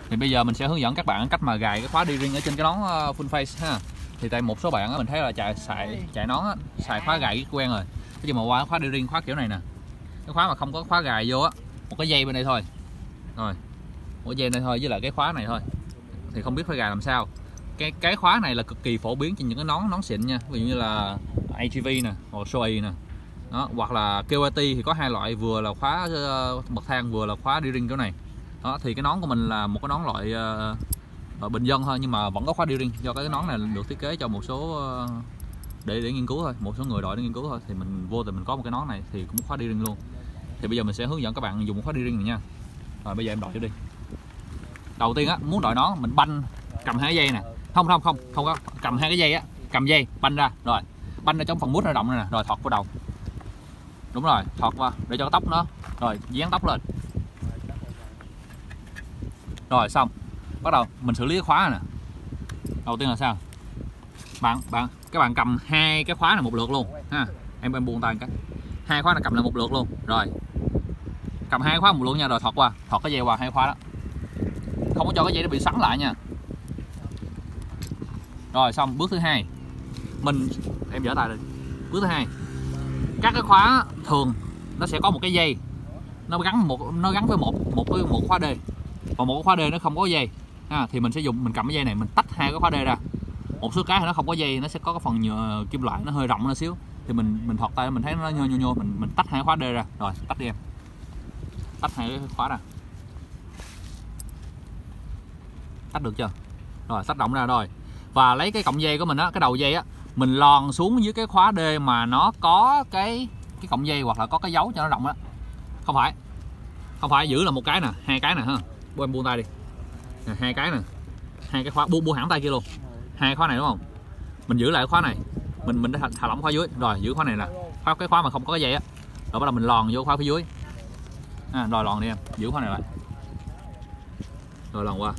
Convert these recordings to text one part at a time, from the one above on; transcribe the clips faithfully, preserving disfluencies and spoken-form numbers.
Thì bây giờ mình sẽ hướng dẫn các bạn cách mà gài cái khóa D-ring ở trên cái nón full face ha. Thì tại một số bạn á, mình thấy là chạy xài chạy nón á, xài khóa gài quen rồi. Cái mà qua khóa D-ring khóa kiểu này nè. Cái khóa mà không có khóa gài vô á, một cái dây bên đây thôi. Rồi. Một cái dây này thôi với lại cái khóa này thôi. Thì không biết phải gài làm sao. Cái cái khóa này là cực kỳ phổ biến trên những cái nón nón xịn nha. Ví dụ như là a giê vê nè, hoặc Shoei nè. Đó, hoặc là ca o tê thì có hai loại, vừa là khóa uh, bậc thang, vừa là khóa D-ring kiểu này. Đó, thì cái nón của mình là một cái nón loại uh, bình dân thôi, nhưng mà vẫn có khóa D-ring, do cái nón này được thiết kế cho một số uh, để để nghiên cứu thôi, một số người đội để nghiên cứu thôi, thì mình vô tình mình có một cái nón này thì cũng khóa D-ring luôn. Thì bây giờ mình sẽ hướng dẫn các bạn dùng khóa D-ring này nha. Rồi bây giờ em đội cho đi. Đầu tiên á, muốn đội nón mình banh, cầm hai cái dây nè, không không không không có cầm hai cái dây á, cầm dây banh ra, rồi banh ra trong phần mút nó động này nè, rồi thọt vào đầu. Đúng rồi, thọt vào để cho cái tóc nó rồi dán tóc lên. Rồi xong, bắt đầu mình xử lý cái khóa này nè. Đầu tiên là sao? Bạn bạn các bạn cầm hai cái khóa này một lượt luôn ha. Em em buông tay một cái. Hai khóa này cầm lại một lượt luôn. Rồi. Cầm hai khóa một lượt nha, rồi thọt qua, thọt cái dây qua hai khóa đó. Không có cho cái dây nó bị sắn lại nha. Rồi xong, bước thứ hai. Mình em dở tay đi. Bước thứ hai. Các cái khóa thường nó sẽ có một cái dây nó gắn một nó gắn với một một cái một khóa D. Còn một cái khóa D nó không có dây ha, thì mình sẽ dùng mình cầm cái dây này mình tách hai cái khóa D ra. Một số cái thì nó không có dây, nó sẽ có cái phần nhựa kim loại nó hơi rộng nó xíu, thì mình mình thọt tay mình thấy nó nhô nhô nhô mình mình tách hai khóa D ra. Rồi tách đi em, tách hai cái khóa ra, tách được chưa? Rồi tách rộng ra rồi, và lấy cái cọng dây của mình á, cái đầu dây á, mình lòn xuống dưới cái khóa D mà nó có cái cái cọng dây hoặc là có cái dấu cho nó rộng á. Không phải không phải giữ là một cái nè, hai cái nè ha. Bố em buông tay đi nè, hai cái nè, hai cái khóa, buông buông hẳn tay kia luôn, hai khóa này đúng không? Mình giữ lại cái khóa này, mình mình đã thả lỏng khóa dưới, rồi giữ khóa này nè, khóa cái khóa mà không có cái dây á, rồi bắt đầu mình lòn vô khóa phía dưới à, rồi lòn đi em, giữ khóa này lại, rồi lòn qua,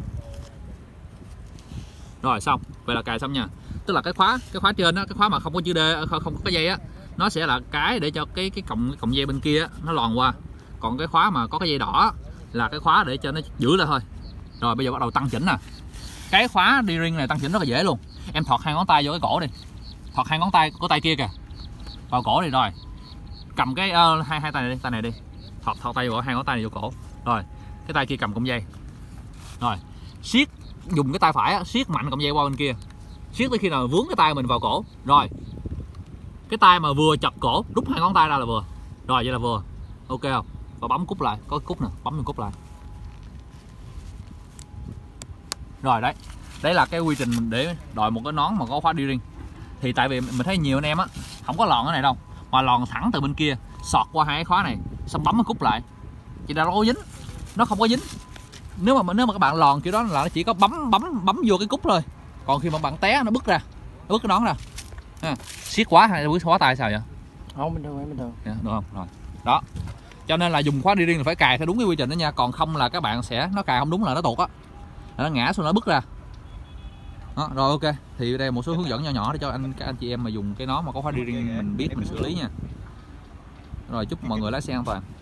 rồi xong. Vậy là cài xong nha. Tức là cái khóa cái khóa trên á, cái khóa mà không có chữ D, không, không có cái dây á, nó sẽ là cái để cho cái cái cọng cái cọng dây bên kia á, nó lòn qua. Còn cái khóa mà có cái dây đỏ là cái khóa để cho nó giữ lại thôi. Rồi bây giờ bắt đầu tăng chỉnh nè. Cái khóa D-ring này tăng chỉnh rất là dễ luôn. Em thọt hai ngón tay vô cái cổ đi, thọt hai ngón tay của tay kia kìa vào cổ đi, rồi cầm cái uh, hai hai tay này đi, tay này đi, thọt thọt tay vào hai ngón tay này vô cổ, rồi cái tay kia cầm cọng dây, rồi siết, dùng cái tay phải á, siết mạnh cọng dây qua bên kia, siết tới khi nào vướng cái tay mình vào cổ. Rồi cái tay mà vừa chật cổ rút hai ngón tay ra là vừa. Rồi vậy là vừa, ok không? Và bấm cúc lại, có cúc nè, bấm mình cúc lại. Rồi đấy, đấy là cái quy trình để đội một cái nón mà có khóa D-ring. Thì tại vì mình thấy nhiều anh em á không có lòn cái này đâu, mà lòn thẳng từ bên kia sọt qua hai cái khóa này, xong bấm cái cúc lại, chỉ là nó có dính, nó không có dính. Nếu mà nếu mà các bạn lòn kiểu đó là nó chỉ có bấm bấm bấm vô cái cúc thôi. Còn khi mà bạn té nó bứt ra, nó bứt cái nón ra. Ha, siết quá hay bứt khóa tay sao vậy? Không, bình thường, bình thường. Dạ, được không? Rồi. Đó. Cho nên là dùng khóa D-ring là phải cài theo đúng cái quy trình đó nha, còn không là các bạn sẽ nó cài không đúng là nó tuột á. Nó ngã xuống nó bứt ra. Đó, rồi ok. Thì đây một số hướng dẫn nhỏ nhỏ để cho anh các anh chị em mà dùng cái nón mà có khóa D-ring mình biết mình xử lý nha. Rồi chúc mọi người lái xe an toàn.